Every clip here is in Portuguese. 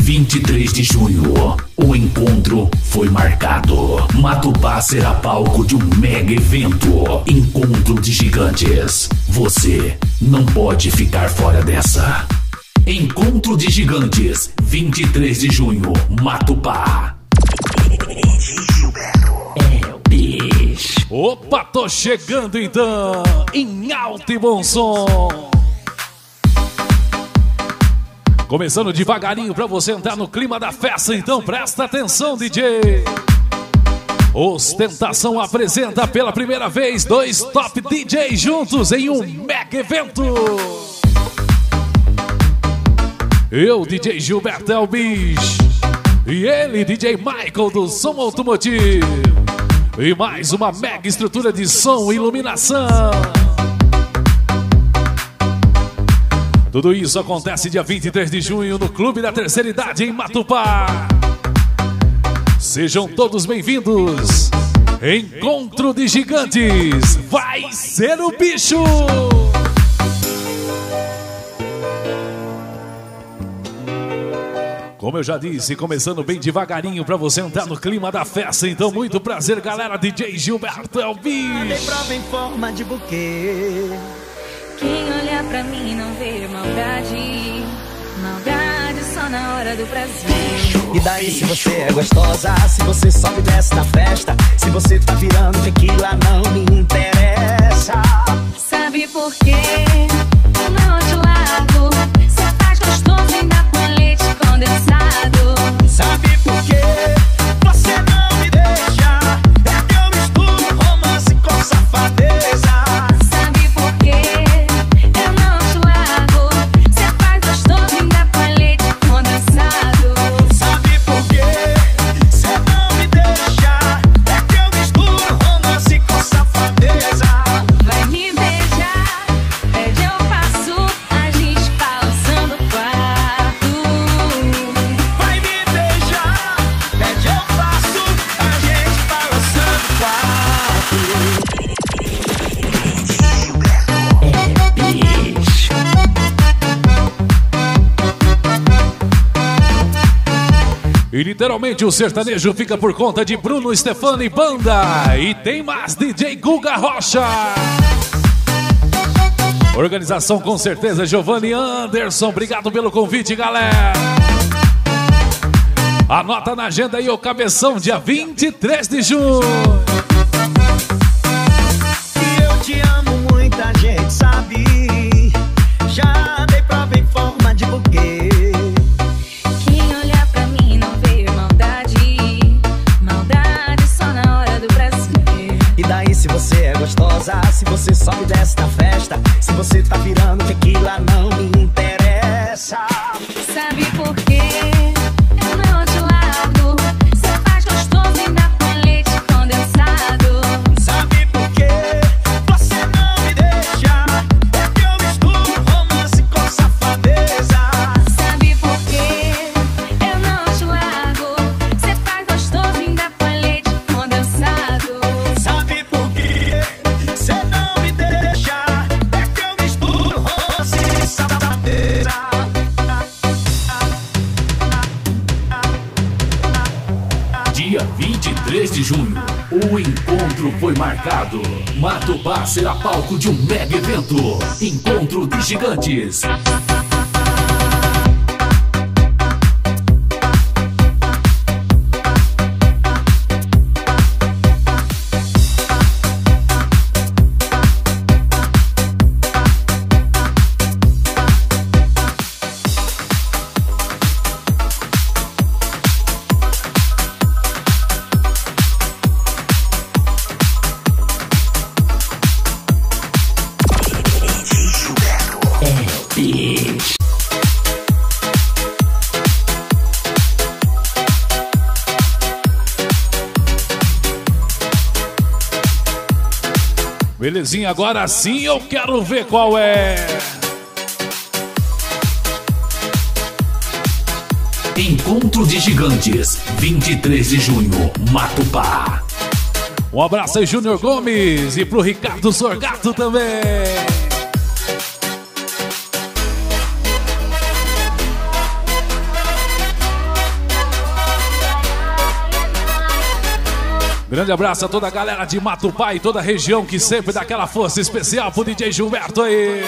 23 de junho, o encontro foi marcado. Matupá será palco de um mega evento. Encontro de Gigantes. Você não pode ficar fora dessa. Encontro de Gigantes, 23 de junho, Matupá. É o bicho. Opa, tô chegando então, em alto e bom som. Começando devagarinho pra você entrar no clima da festa, então presta atenção, DJ. Ostentação apresenta pela primeira vez 2 top DJs juntos em um mega evento. Eu, DJ Gilberto Elbis, e ele, DJ Michael do Som Automotivo. E mais uma mega estrutura de som e iluminação. Tudo isso acontece dia 23 de junho no Clube da Terceira Idade em Matupá. Sejam todos bem-vindos. Encontro de Gigantes. Vai ser o bicho! Como eu já disse, começando bem devagarinho pra você entrar no clima da festa. Então, muito prazer, galera. DJ Gilberto Elvis. Dei prova em forma de buquê. Quem olha pra mim não vê maldade. Maldade só na hora do prazer. E daí se você é gostosa, se você sobe e desce na festa, se você tá virando tequila não me interessa. Sabe por quê? Eu não te largo. Cê faz gostoso e ainda com leite condensado. Sabe por quê? Você não me deixa. É que eu misturo romance com safadeza. Sabe por quê? Eu não te largo. Cê faz gostoso e ainda com leite condensado. Sabe por quê? Você não me deixa. É que eu misturo romance com safadeza. Vai me beijar, pede eu passo, a gente balançando o quarto. Vai me beijar, pede eu faço, a gente balançando o quarto. Bicho. E literalmente o sertanejo fica por conta de Bruno Stefano e Banda. E tem mais DJ Guga Rocha. Organização com certeza Giovanni Anderson. Obrigado pelo convite, galera. Anota na agenda aí o cabeção, dia 23 de junho. E eu te amo, muita gente sabe. Já dei prova em forma de buquê. Quem olhar pra mim não vê maldade. Maldade só na hora do prazer. E daí se você é gostosa, se você sobe e desce na festa, se você tá virando tequila não me interessa. Sabe por quê? Eu não te largo. Cê faz gostoso e ainda com leite condensado. Sabe por quê? Você não me deixa. É que eu misturo romance com safadeza. Sabe por quê? Eu não te largo. Cê faz gostoso e ainda com leite condensado. Sabe por quê? Você não me deixa. É que eu misturo romance com safadeza. Dia 23 de junho, o encontro foi marcado. Matupá será palco de um mega evento. Encontro de Gigantes. Belezinha, agora sim eu quero ver qual é. Encontro de Gigantes, 23 de junho, Matupá. Um abraço aí, Júnior Gomes, e pro Ricardo Sorgato também. Grande abraço a toda a galera de Matupá e toda a região que sempre dá aquela força especial pro DJ Gilberto aí.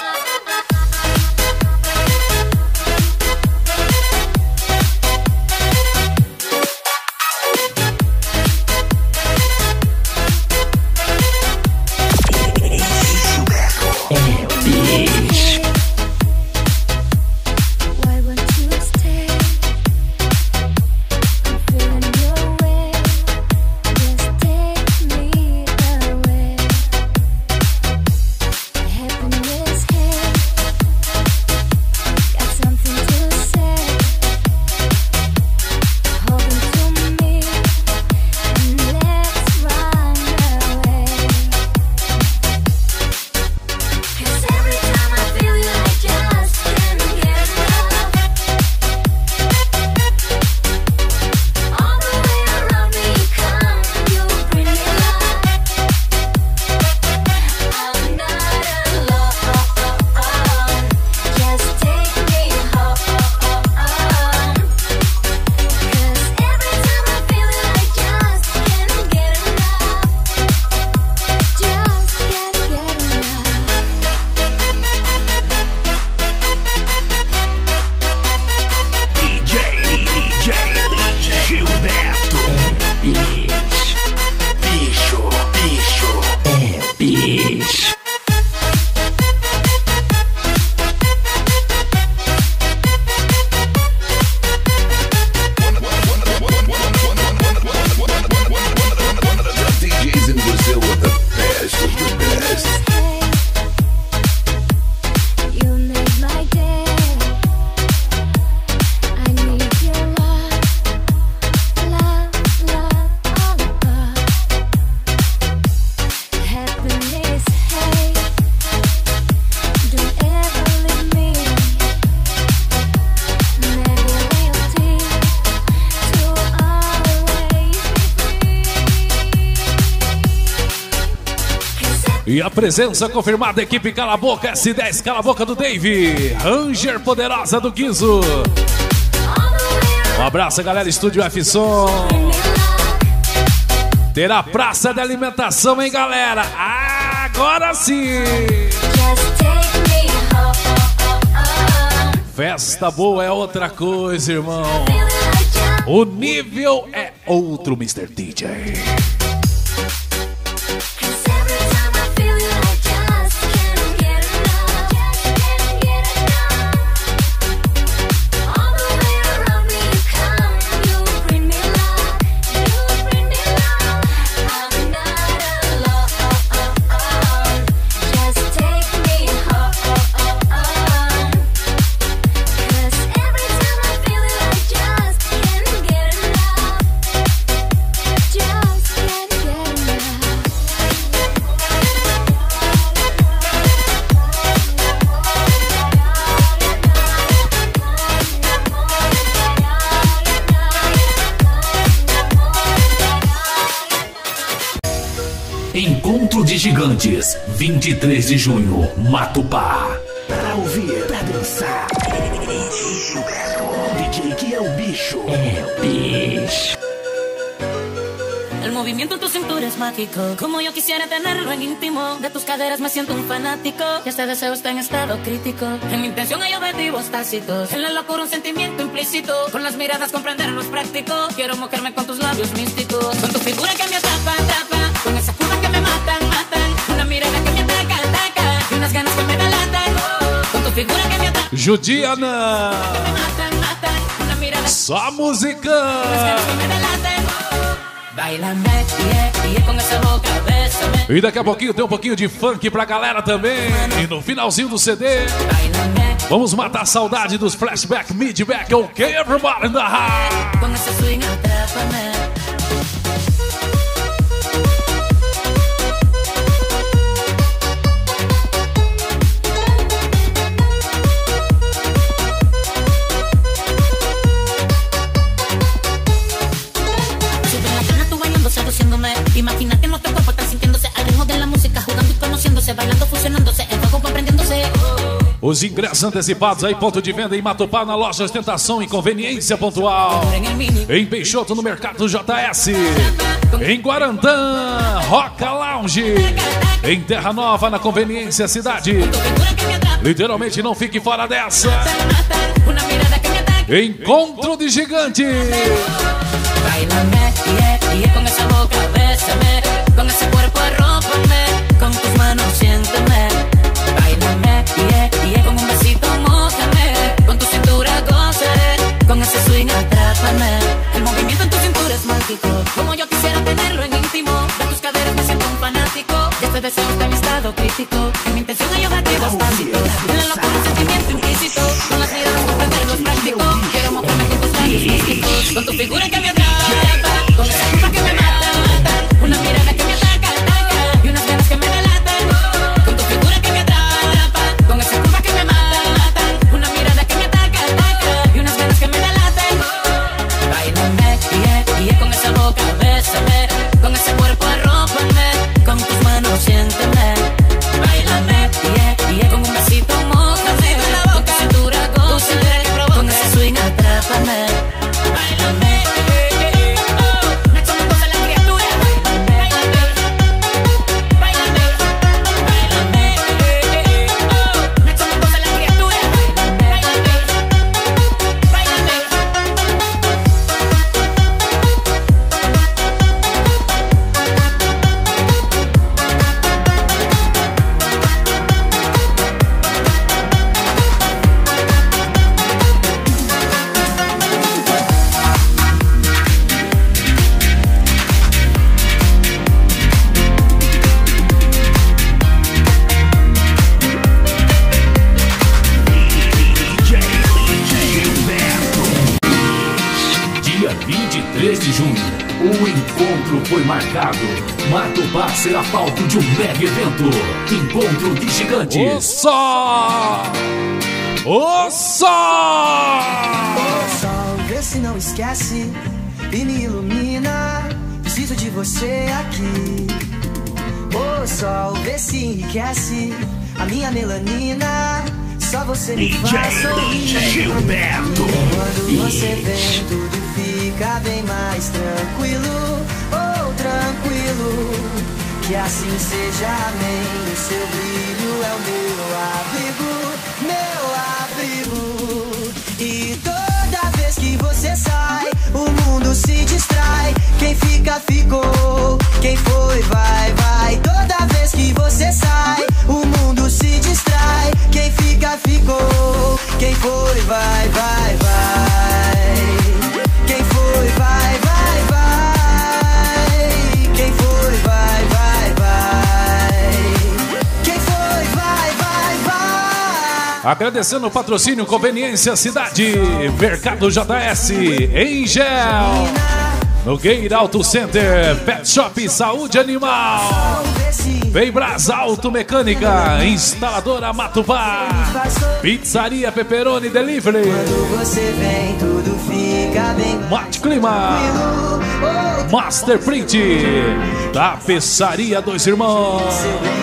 E a presença confirmada da equipe Cala a Boca S10, Cala a Boca do Dave, Ranger Poderosa do Guizo. Um abraço, galera, Estúdio F-Som. Terá praça de alimentação, hein, galera? Agora sim! Festa boa é outra coisa, irmão. O nível é outro, Mr. DJ. Encontro de Gigantes, 23 de junho, Matupá. Pra ouvir, pra dançar. DJ que é o bicho. É o bicho. El movimiento en tu cintura es mágico, como yo quisiera tenerlo en íntimo. De tus caderas me siento un fanático, y este deseo está en estado crítico. En mi intención hay objetivos tácitos, en la locura un sentimiento implícito. Con las miradas comprenderlo es práctico, quiero mojarme con tus labios místicos. Con tu figura que me atrapa, atrapa, con esa curva que me matan, matan. Una mirada que me ataca, ataca, y unas ganas que me delatan. Con tu figura que me atrapa, Judiana, me matan, matan. Una mirada, só música. unas ganas que me delatan. Bailame, yeah, com essa boca, bésame. E daqui a pouquinho tem um pouquinho de funk pra galera também. E no finalzinho do CD, Bailame, vamos matar a saudade dos flashback, midback, ok, everybody in the house. con ese swing atrápame. Imagínate nuestro cuerpo están sintiéndose al ritmo de la música, jugando y conociéndose, bailando, fusionándose, el fuego comprendiéndose. Os ingressos antecipados aí, ponto de venda em Matupá, na loja Ostentação e Conveniência Pontual. Em Peixoto, no Mercado JS. Em Guarantã, Roca Lounge. Em Terra Nova, na Conveniência Cidade. Literalmente não fique fora dessa. Encontro de Gigantes. Bailame, con esa boca, bésame, con ese cuerpo arrópame, con tus manos siénteme. Bailame, con un besito mójame, con tu cintura gózame, con ese swing atrápame. El movimiento en tu cintura es mágico, como yo quisiera tenerlo en íntimo. De tus caderas me siento un fanático, de este deseo está en mi estado crítico. En mi intención hay objetivos básicos, en la locura un sentimiento implícito. Con las miradas comprenderlo es práctico, quiero mojarme con tus labios místicos, con tu figura que me atrapa. Con esa culpa que me mata, una mirada que me ataca, y unas ganas que me delatan. Con tu figura que me atrapa, con esa culpa que me mata, una mirada que me ataca, y unas ganas que me delatan. Báilame, con esa boca, bésame, con ese cuerpo arrópame, con tus manos siénteme. Báilame, con un besito mójame, con tu cintura gózame, con ese swing atrápame. Báilame. Foi marcado. Matupá será palco de um mega evento. Encontro de Gigantes. O sol! O sol! O sol, vê se não esquece e me ilumina. Preciso de você aqui. O sol, vê se enriquece a minha melanina. Só você me faz sorrir. Gilberto. Quando você vem, tudo fica bem mais tranquilo. Tranquilo, que assim seja, amém. O seu brilho é o meu abrigo. E toda vez que você sai, o mundo se distrai. Quem fica, ficou. Quem foi, vai, vai. Toda vez que você sai, o mundo se distrai. Quem fica, ficou. Quem foi, vai, vai, vai. Quem foi, vai, vai, vai. Agradecendo o patrocínio Conveniência Cidade, Mercado JS, Engel, Nogueira Auto Center, Pet Shop Saúde Animal, Feibras Auto Mecânica, Instaladora Matupá, Pizzaria Pepperoni Delivery, Mate Clima, Master Print, Tapeçaria Dois Irmãos.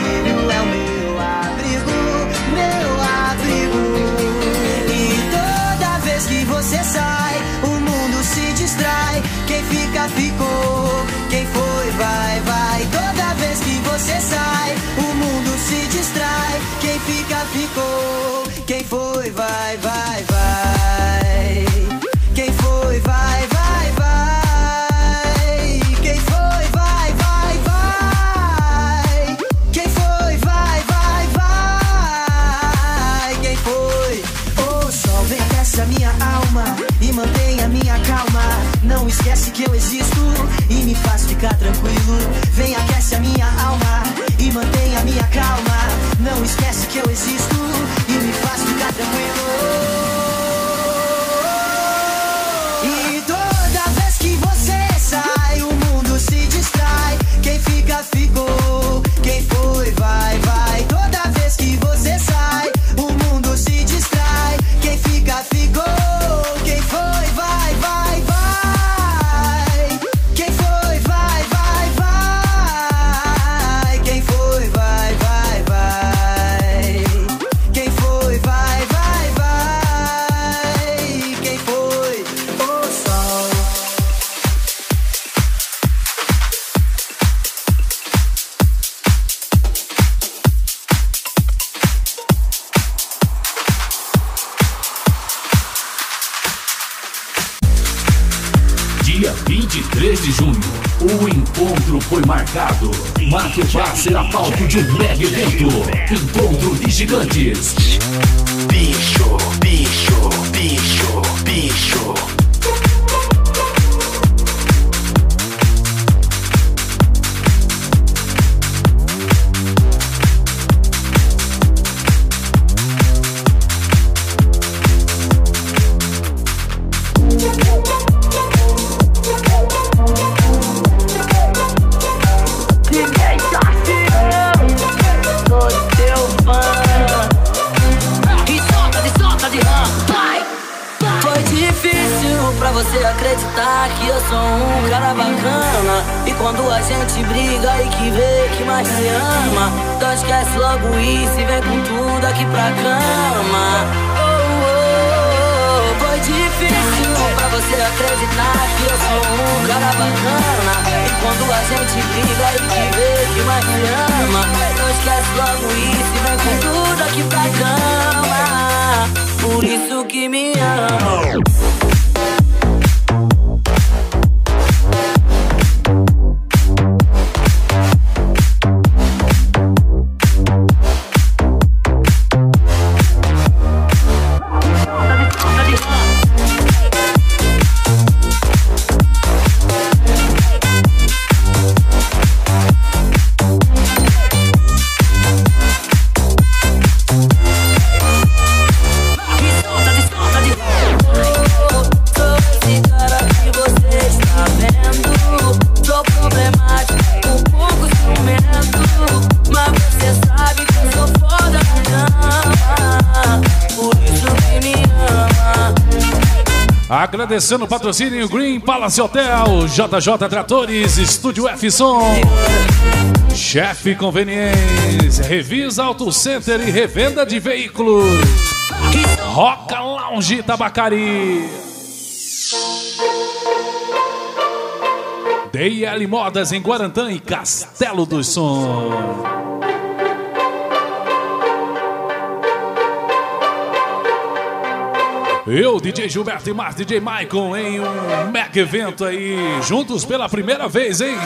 Você sai, o mundo se distrai. Quem fica, ficou. Quem foi, vai, vai. Toda vez que você sai, o mundo se distrai. Quem fica, ficou. Quem foi, vai, vai, vai. Quem foi, vai, vai, vai. Quem foi, vai, vai, vai. Quem foi, vai, vai, vai. Quem foi? O sol vem a minha alma e mantém a minha calma. Não esquece que eu existo e me faz ficar tranquilo. Vem, aquece a minha alma e mantém a minha calma. Não esquece que eu existo e me faz ficar tranquilo. E toda vez que você sai, o mundo se distrai. Quem fica, ficou. Quem foi, vai, vai. Toda vez que você sai, o mundo se distrai. Quem fica, ficou. Quem foi, vai, vai, vai. Quem foi, vai, vai, vai. Quem foi, vai, vai, vai. Dia 23 de junho, o encontro foi marcado. Matupá será palco de um mega evento. Encontro de gigantes. Bicho, bicho, bicho, bicho. Você acreditar que eu sou um cara bacana. E quando a gente briga e que vê que mais se ama, então esquece logo isso e vem com tudo aqui pra cama. Foi difícil pra você acreditar que eu sou um cara bacana. E quando a gente briga e que vê que mais se ama, então esquece logo isso e vem com tudo aqui pra cama. Por isso que me ama. Agradecendo o patrocínio Green Palace Hotel, JJ Tratores, Estúdio F-Som, Chefe Conveniência, Revisa Auto Center e revenda de veículos, Roca Lounge Tabacari, DL Modas em Guarantã e Castelo do Som. Eu, DJ Gilberto e Marcos, DJ Maicon, em um mega evento aí, juntos pela primeira vez, hein?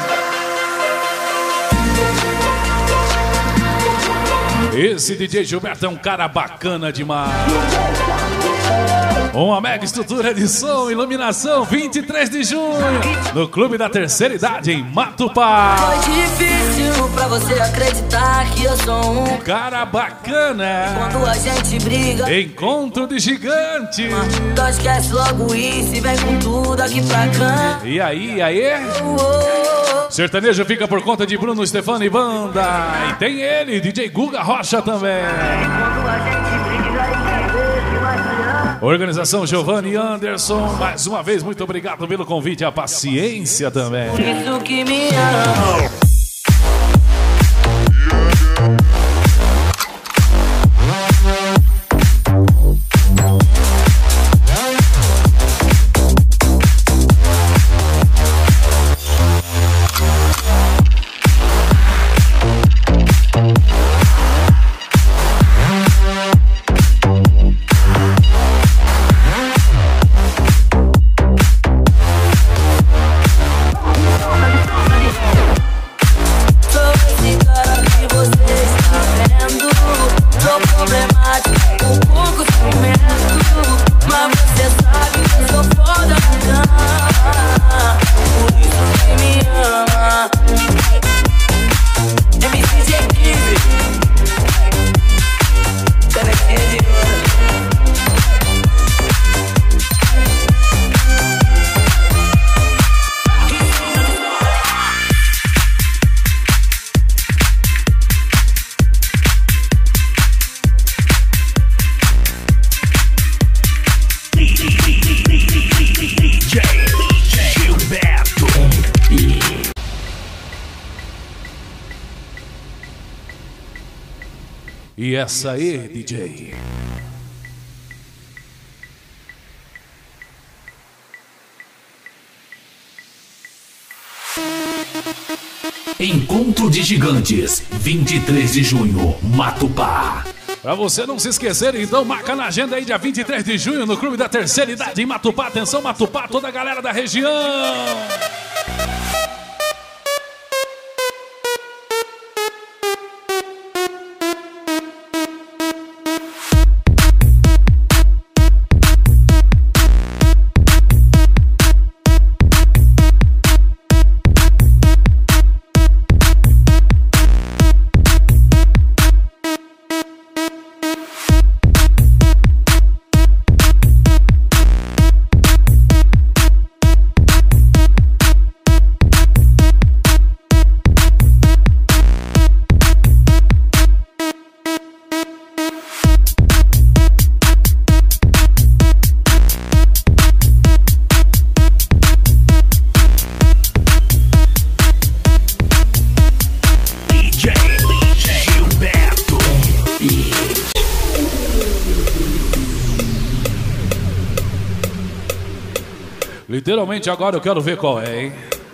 Esse DJ Gilberto é um cara bacana demais. Uma mega estrutura de som, iluminação, 23 de junho, no Clube da Terceira Idade, em Matupá. Foi difícil pra você acreditar que eu sou um cara bacana. Quando a gente briga, encontro de gigante. Então esquece logo isso e vem com tudo aqui pra cá. E aí? Sertanejo fica por conta de Bruno Stefano e Banda. E tem ele, DJ Guga Rocha também. Quando a gente briga e vê que mais se ama. Organização Giovanni Anderson, mais uma vez, muito obrigado pelo convite e a paciência também. Por isso que me ama. E essa aí, DJ. Encontro de Gigantes, 23 de junho, Matupá. Pra você não se esquecer, então marca na agenda aí dia 23 de junho no Clube da Terceira Idade em Matupá. Atenção, Matupá, toda a galera da região. Literalmente agora eu quero ver qual é, hein?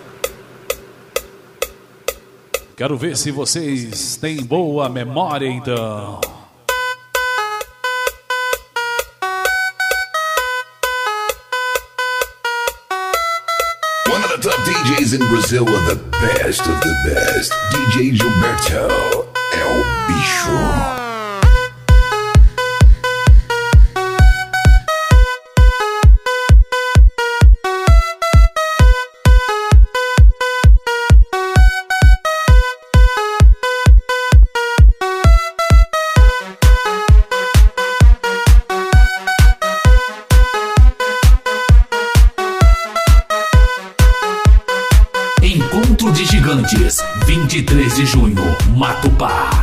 Quero ver se vocês têm boa memória, então. One of the top DJs in Brazil with the best of the best. DJ Gilberto é o bicho. Encontro de Gigantes, 23 de junho, Matupá.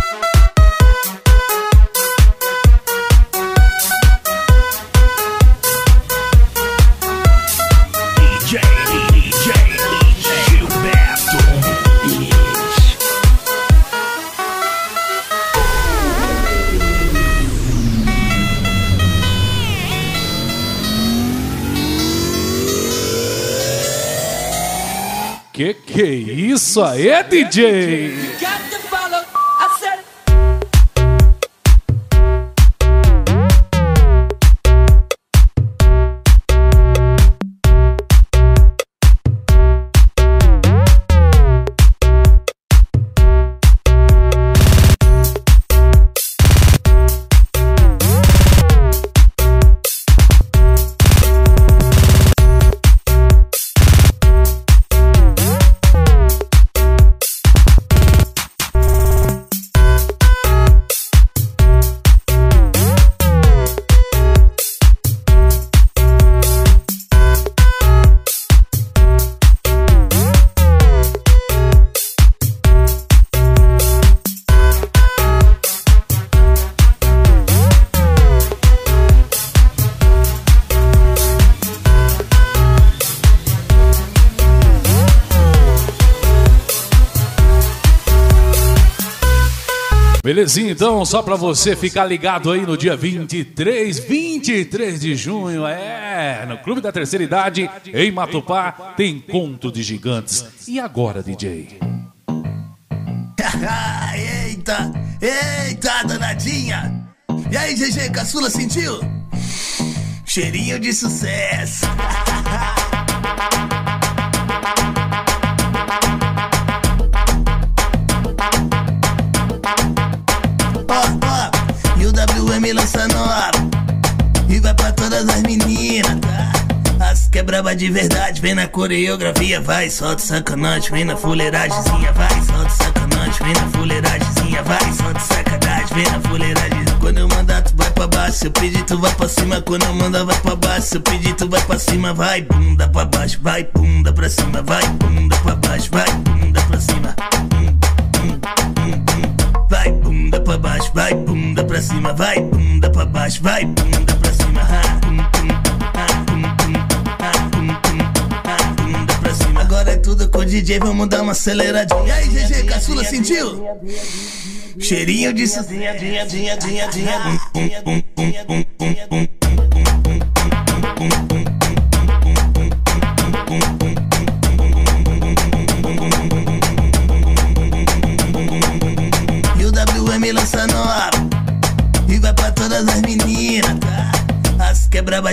DJ Gilberto. Que é isso aí, DJ? Belezinha, então, só pra você ficar ligado aí no dia 23 de junho, no Clube da Terceira Idade, em Matupá, tem Encontro de Gigantes. E agora, DJ? Eita, danadinha! E aí, GG, caçula, sentiu? Cheirinho de sucesso! E o WM lança nova e vai pra todas as meninas, tá? As que é braba de verdade, vem na coreografia, vai, solta sacanagem, vem na fuleiragemzinha, vai, solta sacanagem, vem na fuleiragemzinha, vai, solta sacanagem, vem na fuleiragem. Quando eu mandar tu vai pra baixo, se eu pedir tu vai pra cima, quando eu mandar vai pra baixo, se eu pedir tu vai pra cima, vai bunda pra baixo, vai bunda pra cima, vai bunda pra baixo, vai bunda pra cima. Vai bunda pra baixo, vai bunda pra cima, vai bunda pra baixo, vai bunda pra cima, bunda pra cima. Agora é tudo com o DJ, vamos dar uma aceleradinha. E aí, GG, caçula, sentiu? Cheirinho de sozinha, E o WM lança nova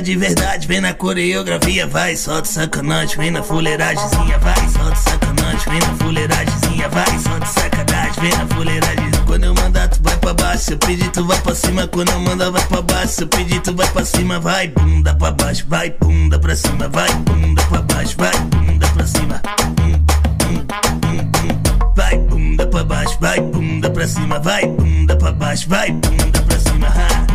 de verdade, vem na coreografia, vai, solta sacanagem, vem na fuleiragemzinha, vai, solta sacanagem, vem na fuleiragemzinha, vai, solta sacanagem, vem na fuleiragemzinha. Quando eu mandar tu vai pra baixo, se eu pedir tu vai pra cima, quando eu mandar vai pra baixo, se eu pedir tu vai pra cima, vai bunda pra baixo, vai bunda pra cima, vai bunda pra baixo, vai bunda pra cima. Vai bunda pra baixo, vai bunda pra cima, vai bunda pra baixo, vai bunda pra cima.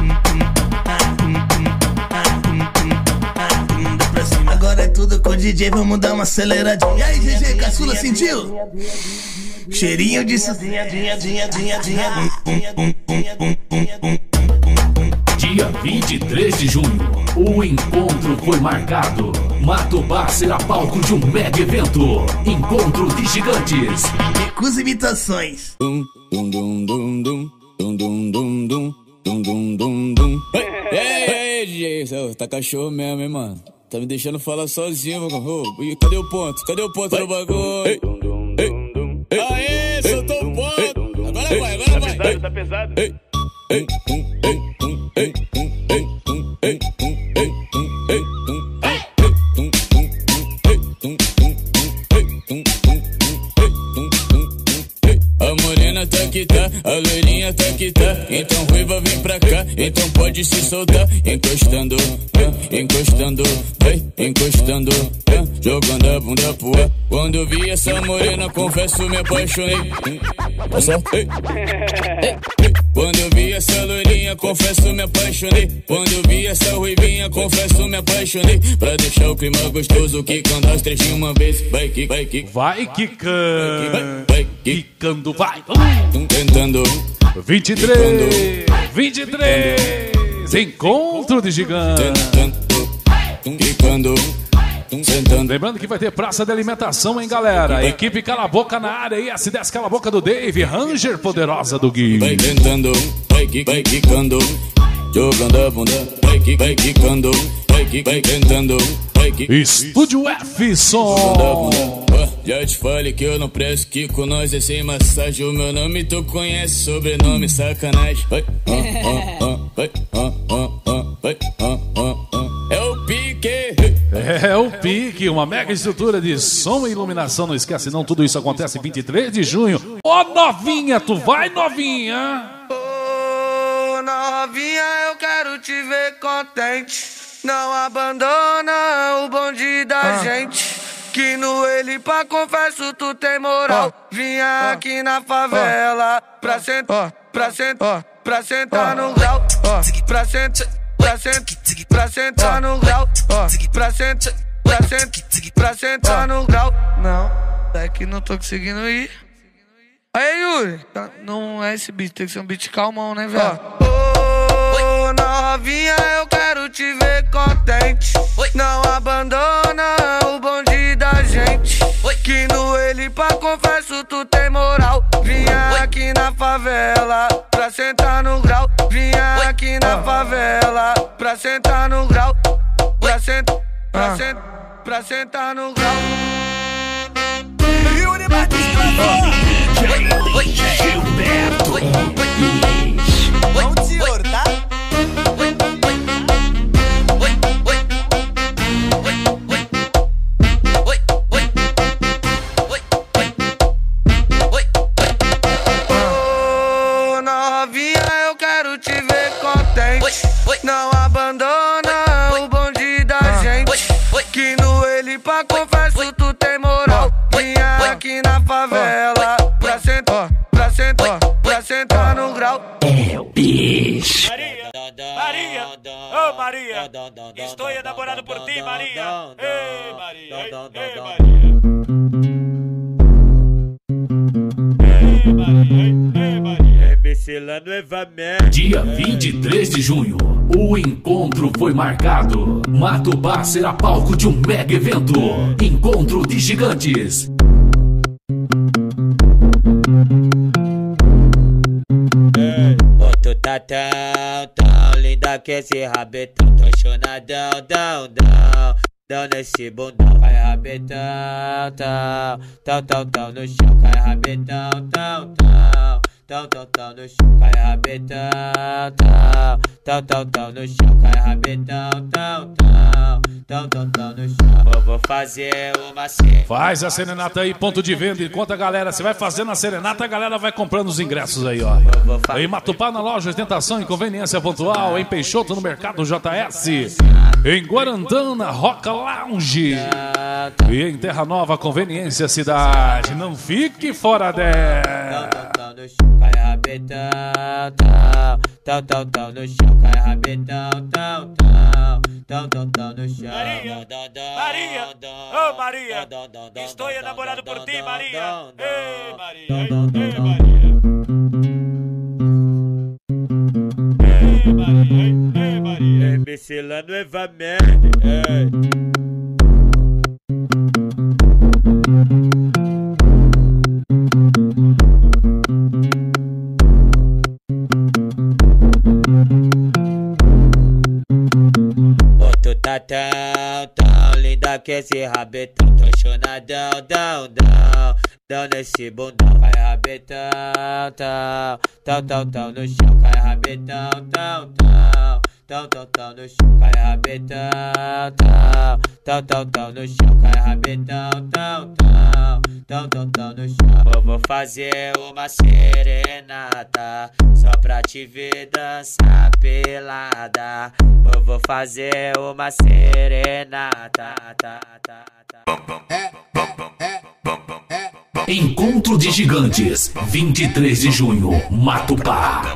Bunda pra cima. Agora é tudo com o DJ, vamos dar uma aceleradinha. E aí, GG, caçula, sentiu? Cheirinho de sozinha, Dia 23 de junho, o encontro foi marcado. Matupá será palco de um mega evento. Encontro de gigantes. Recusa imitações. Ei, DJ, tá cachorro mesmo, hein, mano? Tá me deixando falar sozinho, mano. Cadê o ponto? Cadê o ponto do bagulho? Aê, soltou o ponto. Agora vai. Tá pesado. A morena tá que tá, a loirinha tá que tá. Então ruiva vem pra cá, então pode se soltar. Encostando, encostando, encostando, jogando a bunda pro ar. Quando eu vi essa morena, confesso me apaixonei. Quando eu vi essa loirinha, confesso me apaixonei. Quando eu vi essa ruivinha, confesso me apaixonei. Pra deixar o clima gostoso, quicando as três de uma vez. Vai, vai, vai quicando, vai, quicando, vai. Tentando. 23, encontro de gigante. Quicando. Lembrando que vai ter praça de alimentação, hein, galera? Equipe Cala a Boca na área aí, S10 Cala a Boca do Dave, Ranger Poderosa do Gui. Vai tentando, vai quicando, jogando a bunda, vai quicando, vai tentando, vai quicando. Estúdio F Som. Já te falei que eu não presto, que com nós é sem massagem. O meu nome tu conhece, sobrenome sacanagem. Vai, vai, é o pique. É o pique, uma mega estrutura de som e iluminação. Não esquece não, tudo isso acontece 23 de junho. Ó, novinha, tu vai, novinha? Ô, novinha, eu quero te ver contente. Não abandona o bonde da gente. Que no ele pra confesso tu tem moral. Vinha aqui na favela pra sentar, pra sentar no grau. Pra sentar no grau. Pra sentar no grau. Não, é que não tô conseguindo ir. Aí, Yuri, não é esse beat, tem que ser um beat calmão, né, velho? Ô, novinha, eu quero te ver contente. Não abandona o bonde da gente. Que no ele pra confesso tu tem moral. Vinha aqui na favela pra sentar no grau. Vinha aqui na favela pra sentar no grau. Pra sentar no grau. Yuri Batista, Gilberto. Vamos, senhor, tá? Não abandona o bonde da gente. Que no ele pra confesso tu tem moral. Vinha aqui na favela pra sentar no grau. É o bicho. Maria, oh Maria, estou enamorado por ti, Maria. Ei, Maria, ei, Maria. Dia 23 de junho, o encontro foi marcado. Matupá será palco de um mega evento. Encontro de gigantes. Tu tá tão linda que esse rabetão. Tô chonadão, dão nesse bundão. Cai rabetão, tão no chão. Cai rabetão, tão tão no chão, cai rabetão, tão no chão, cai rabetão, tão no chão. Eu vou fazer uma cena. Faz a serenata aí, ponto de venda. Enquanto a galera, você vai fazendo a serenata, a galera vai comprando os ingressos aí, ó. Em Matupá, na loja Ostentação e Conveniência Pontual. Em Peixoto, no Mercado JS. Em Guarantã, Roca Lounge. E em Terra Nova, Conveniência Cidade. Não fique fora dela. Tão no chão, cai rabetão, tão no chão, cai rabetão, tão no chão. Maria, ô Maria, estou enamorado por ti, Maria. Ei, Maria, ei, Maria. Ei, Maria. MC lá no Eva Merda. Tu tá tão linda que esse rabetão. Tô chonadão, dão nesse bundão. Cai rabetão, tão no chão. Cai rabetão, tão no chão. Cai rabetão, tão no chão. Cai rabetão, tão no chão. Eu vou fazer uma serenata só pra te ver dançar pelada. Eu vou fazer uma serenata. Encontro de Gigantes, 23 de junho, Matupá.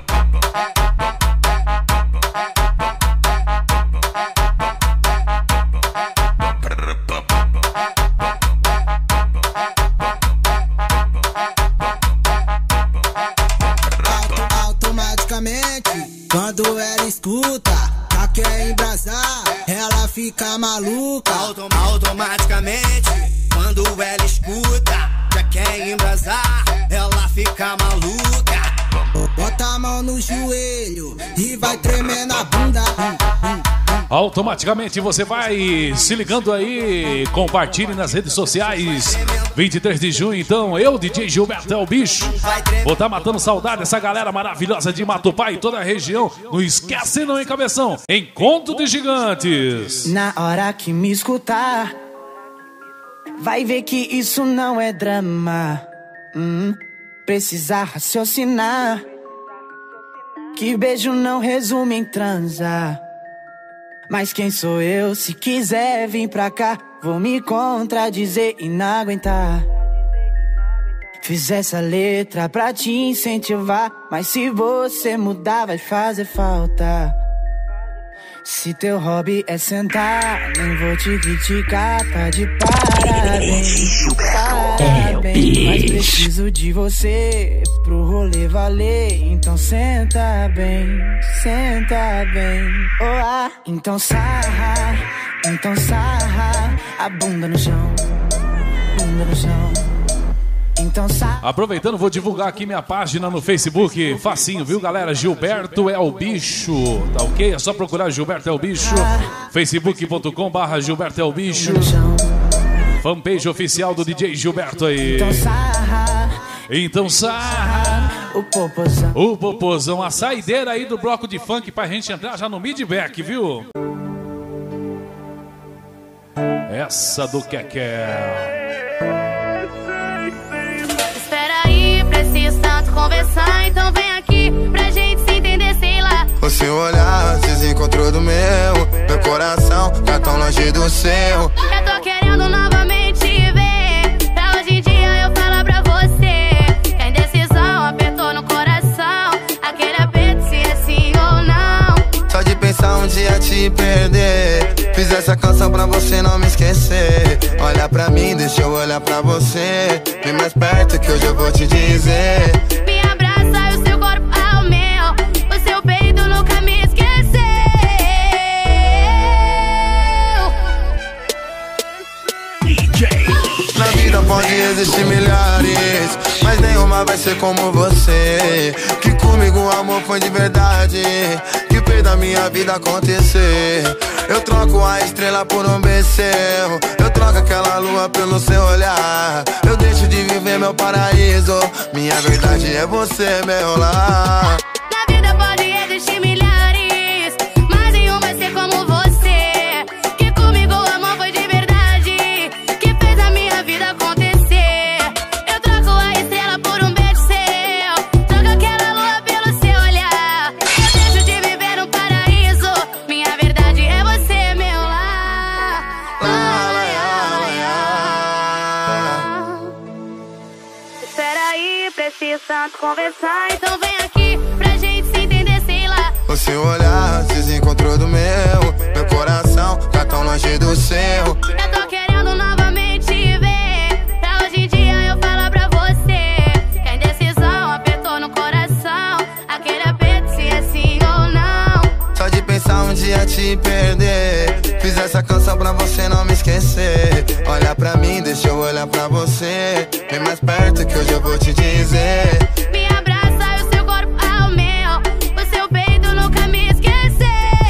Automaticamente, quando ela escuta, já quer embrasar, ela fica maluca. Automaticamente, quando ela escuta, já quer embrasar, ela fica maluca. Bota a mão no joelho e vai tremer na bunda. Automaticamente você vai se ligando aí, compartilhe nas redes sociais. 23 de junho, então, eu, DJ Gilberto é o bicho. Vou estar matando saudade dessa galera maravilhosa de Matupá e toda a região. Não esquece não, hein, cabeção? Encontro de Gigantes. Na hora que me escutar, vai ver que isso não é drama. Precisa raciocinar, que beijo não resume em transar. Mas quem sou eu? Se quiser vir pra cá, vou me contradizer e não aguentar. Fiz essa letra pra te incentivar, mas se você mudar vai fazer falta. Se teu hobby é sentar, nem vou te criticar, tá de parabéns. Parabéns, mas preciso de você pro rolê valer. Então senta bem, então sarra a bunda no chão, Então sarra. Aproveitando, vou divulgar aqui minha página no Facebook. Facinho, viu, galera? Gilberto é o bicho, tá ok? É só procurar Gilberto é o bicho. facebook.com/Gilberto é o bicho. Fanpage oficial do DJ Gilberto aí. Então sarra o popozão, a saideira aí do bloco de funk pra gente entrar já no mid-back, viu? Essa do Kekel. Preciso tanto conversar, então vem aqui pra gente se entender, sei lá. O seu olhar se desencontrou do meu coração tá tão longe do seu. Eu tô querendo novamente te ver, pra hoje em dia eu falar pra você que a indecisão apertou no coração, aquele aperto se é sim ou não. Só de pensar um dia te perder, fiz essa canção pra você não me esquecer. Olha pra mim, deixa eu olhar pra você, vem mais perto que hoje eu vou te dizer. Me abraça e o seu corpo ao meu, o seu peito nunca me esqueceu. Na vida pode existir milhares, mas nenhuma vai ser como você. Que comigo o amor foi de verdade, que fez da minha vida acontecer. Eu troco a estrela por um becerro, eu troco aquela lua pelo seu olhar. Eu deixo de viver meu paraíso. Minha verdade é você, meu lar. Na vida pode existir milhares, mas nenhum vai ser como você. Que comigo o amor foi de verdade, que fez a minha vida acontecer. Eu troco a estrela por um beijo seu, troco aquela lua pelo seu olhar. Eu deixo de viver um paraíso. Minha verdade é você, meu lar. Espera aí, preciso tanto conversar. Então vem aqui pra gente se entender, sei lá. O seu olhar se desencontrou do meu. Meu coração tá tão longe do seu. Eu tô querendo novamente ver, pra hoje em dia eu falar pra você que a indecisão apertou no coração. Aquele aperto se é sim ou não. Só de pensar um dia te perder. Fiz essa canção pra você não me esquecer. Olha pra mim, deixa eu olhar pra você. Vem mais perto que hoje eu vou te dizer. Me abraça e o seu corpo ao meu, o seu peito nunca me esqueceu.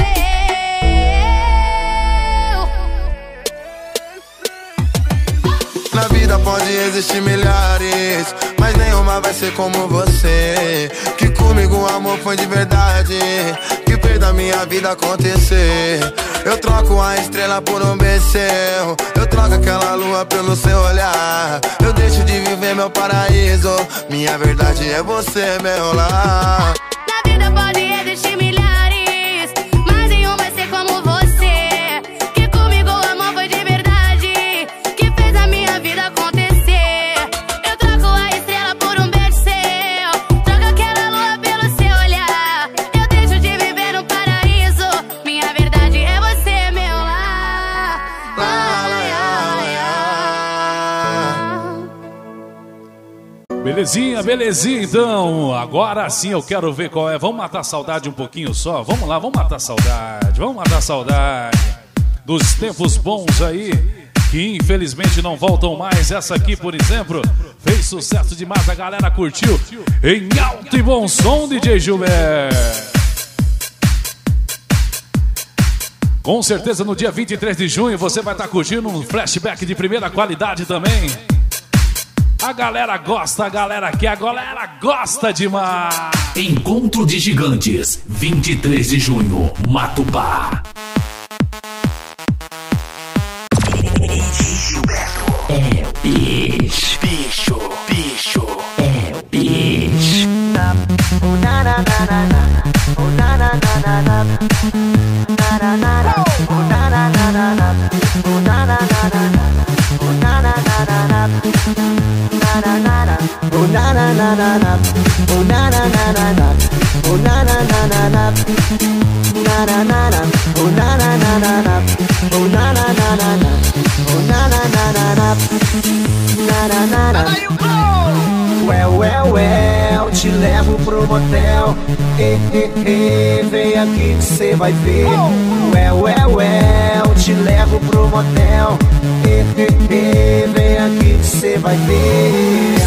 Na vida pode existir milhares, mas nenhuma vai ser como você. Que comigo o amor foi de verdade, que fez da minha vida acontecer. Eu troco a estrela por um beijo seu, eu troco aquela lua pelo seu olhar. Eu deixo de viver meu paraíso. Minha verdade é você, meu lar. Na vida pode existir milhares, mas nenhum vai ser como você. Que comigo o amor foi de verdade, que fez a minha vida acontecer. Eu troco a estrela por um beijo seu, troco aquela lua pelo seu olhar. Eu deixo de viver um paraíso. Minha verdade é você, meu lar. Belezinha, belezinha, então. Agora sim eu quero ver qual é. Vamos matar a saudade um pouquinho só? Vamos lá, vamos matar a saudade. Vamos matar a saudade dos tempos bons aí, que infelizmente não voltam mais. Essa aqui, por exemplo, fez sucesso demais. A galera curtiu em alto e bom som, DJ Gilberto. Com certeza no dia 23 de junho você vai estar curtindo um flashback de primeira qualidade também. A galera gosta, a galera quer, a galera gosta demais. Encontro de Gigantes, 23 de junho, Matupá. É o bicho, bicho, bicho, é o bicho. Well, te levo pro motel. Vem aqui que cê vai ver. Well, te levo pro motel. Vem aqui que cê vai ver.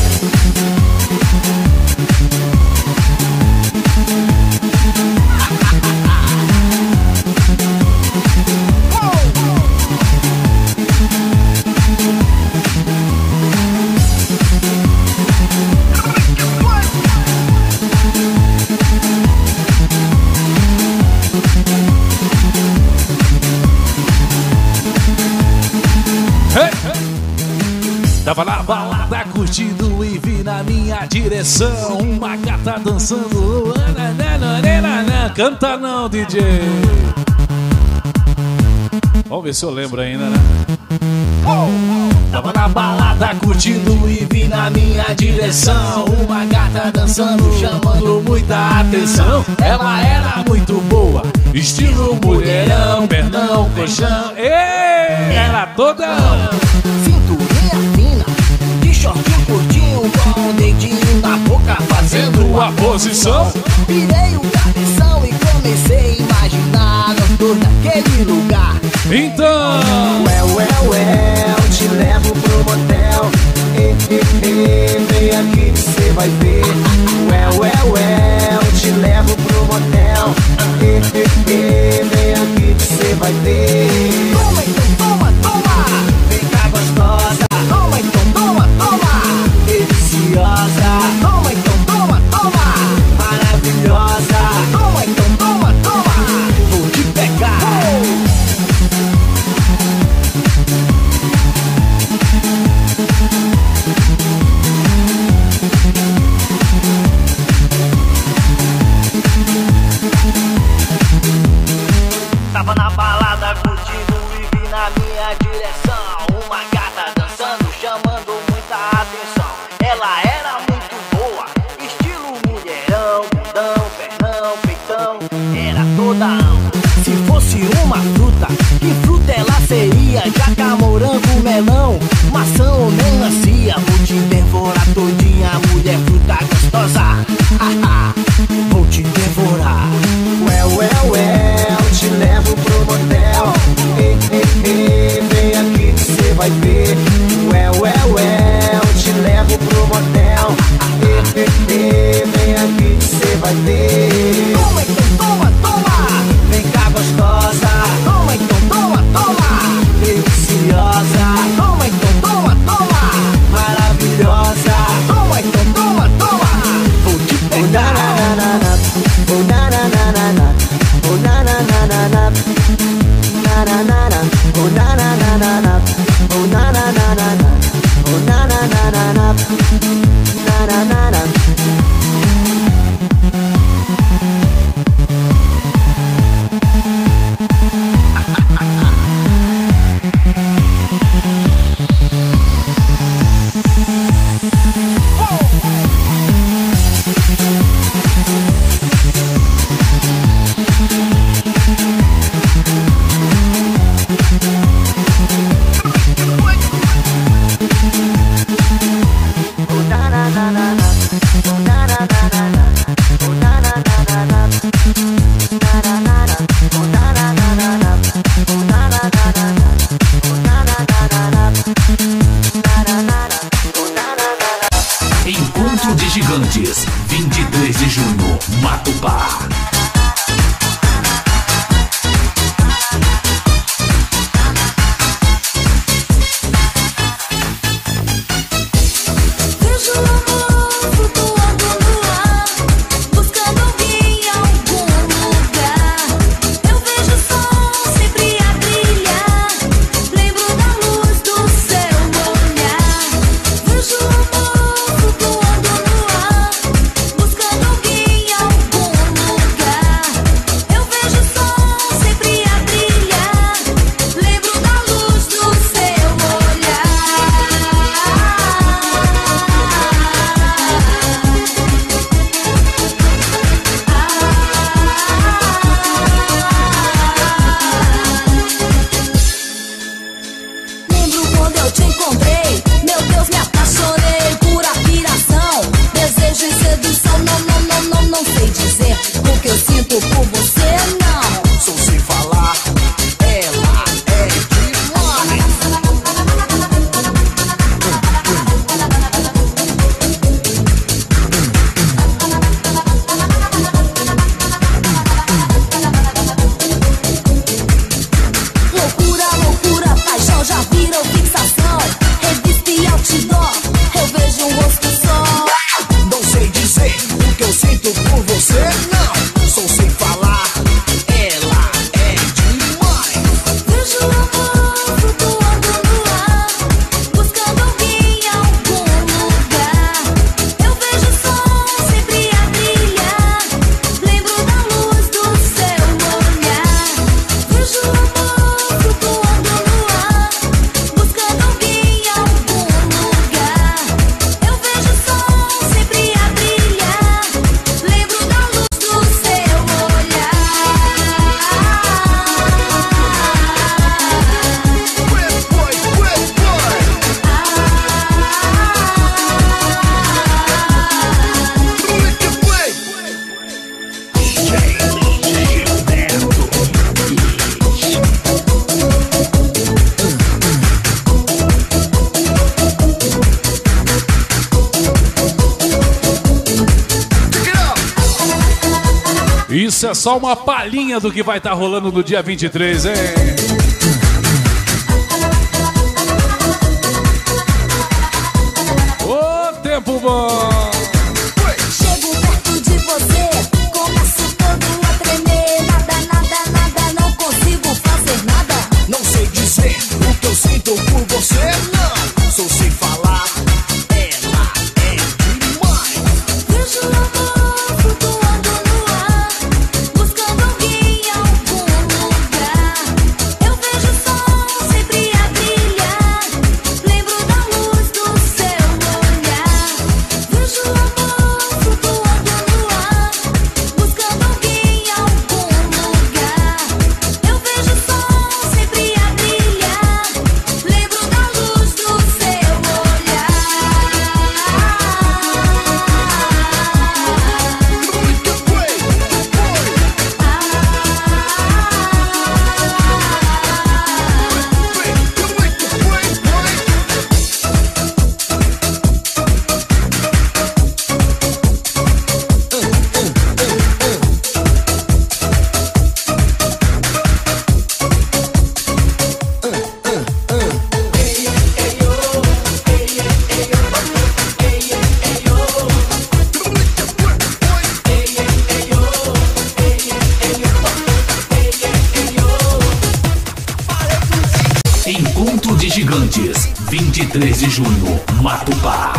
Tava na balada curtindo e vi na minha direção uma gata dançando. Canta não, DJ. Vamos ver se eu lembro ainda, né? Tava na balada curtindo e vi na minha direção uma gata dançando, chamando muita atenção. Ela era muito boa, estilo mulherão, pernão, colchão. Era toda cinturinha fina, de shortinho curtinho, com o dedinho na boca fazendo a posição. Virei o cabeção e comecei a imaginar nós dois naquele lugar. Então well, te levo pro motel. Vem aqui que cê vai ver. Well, te levo pro motel. Vem aqui que cê vai ver. Toma, então toma, toma. Vem cá vai ver. Ué, ué, ué, eu te levo pro motel. Vem aqui que cê vai ver. Toma, então toma, toma. Vem cá gostosa. Toma, então toma, toma. Deliciosa. Toma, então toma, toma. Maravilhosa. Toma, então toma, toma. Vou te pegar. Oh na na na na na. Oh na na na na na. Na na na na. Oh na na na na na. Oh na na na na na. Oh na na na na na. Na na na na. Encontro de Gigantes, 23 de junho, Matupá. Vejo o amor flutuando no ar, buscando alguém em algum lugar. Eu vejo o sol sempre a brilhar, lembro da luz do seu olhar. Vejo o amor flutuando no ar, buscando alguém em algum lugar. Eu vejo o sol sempre a brilhar, lembro da luz do seu olhar. Lembro quando eu te encontrei, meu Deus, me apaixonei por admiração, desejo e sedução. Não sei dizer o que eu sinto por você, não. Sou sem falar, ela é demais. Loucura, loucura, paixão já virou fixação. Revista e outdoor, eu vejo um rosto só. Não sei dizer o que eu sinto por você, não. Sou sem falar, ela é demais. Vejo o amor flutuando no ar, buscando alguém em algum lugar. Eu vejo o sol sempre a brilhar, lembro da luz do seu olhar. Vejo o amor flutuando no ar, buscando alguém em algum lugar. Eu vejo o sol sempre a brilhar, lembro da luz do seu olhar. Isso é só uma palhinha do que vai estar rolando no dia 23, hein? Ô, tempo bom! Chego perto de você, começo todo a tremer. Nada, não consigo fazer nada. Não sei dizer o que eu sinto por você, não. Sou sem falar, ela é demais. Vejo o amor flutuando no ar, buscando alguém em algum lugar. Eu vejo o sol sempre a brilhar, lembro da luz do seu olhar. Vejo o amor flutuando no ar, buscando alguém em algum lugar. Eu vejo o sol sempre a brilhar, lembro da luz do seu olhar. de Gigantes, 23 de junho, Matupá.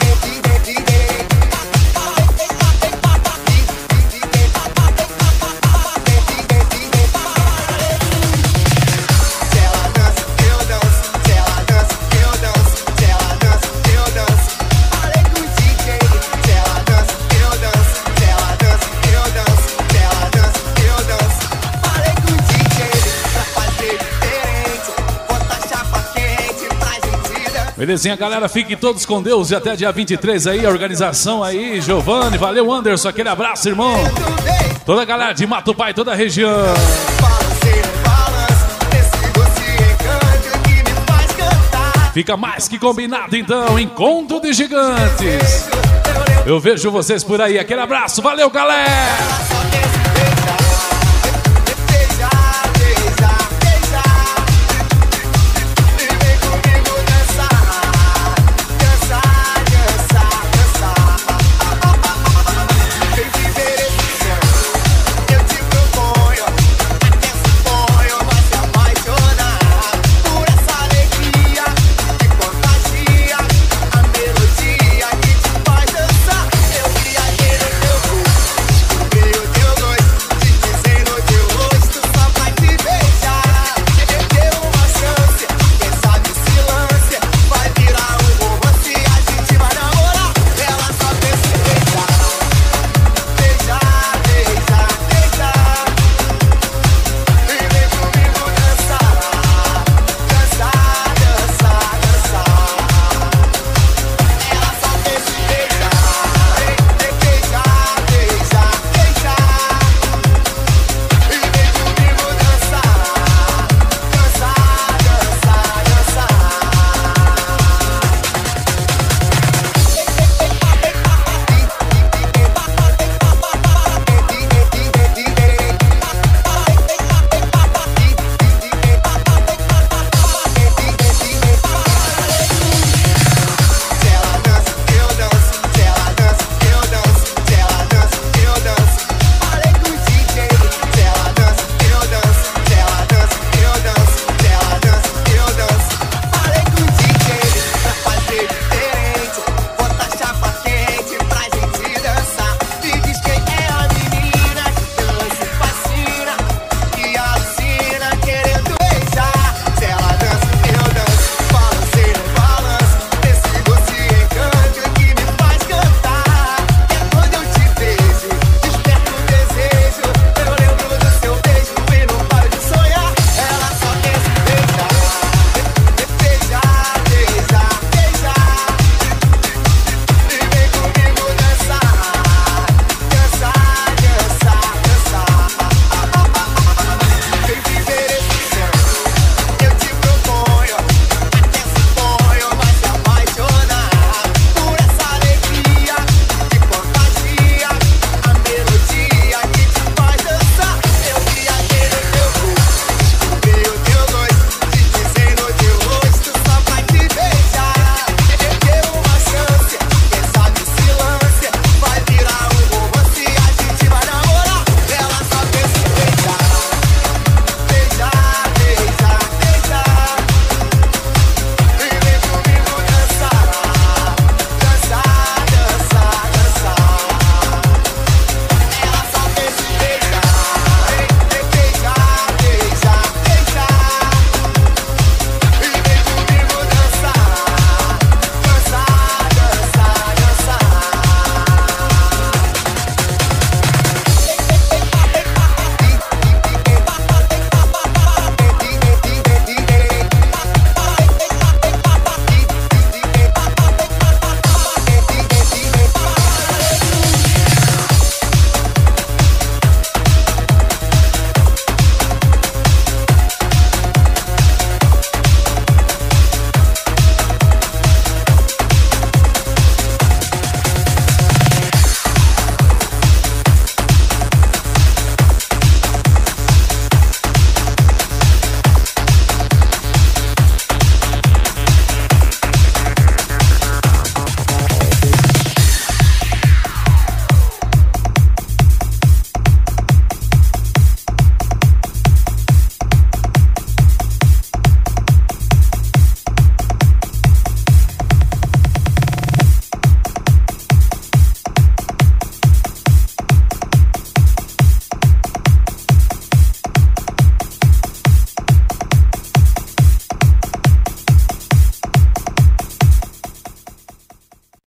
Belezinha, galera, fiquem todos com Deus e até dia 23 aí, a organização aí, Giovanni, valeu Anderson, aquele abraço, irmão. Toda a galera de Matupá e toda a região. Fica mais que combinado então, Encontro de Gigantes. Eu vejo vocês por aí, aquele abraço, valeu galera.